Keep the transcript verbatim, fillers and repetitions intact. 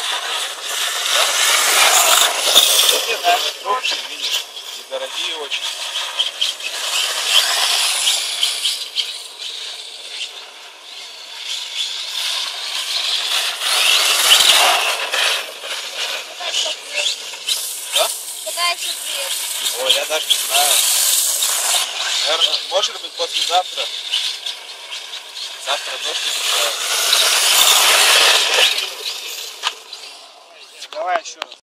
Нет, даже крупные, видишь, и дорогие очень. Да? Когда еще приедешь? Ой, я даже не знаю. Наверное, может быть послезавтра. Завтра дождь обещают. Давай еще раз.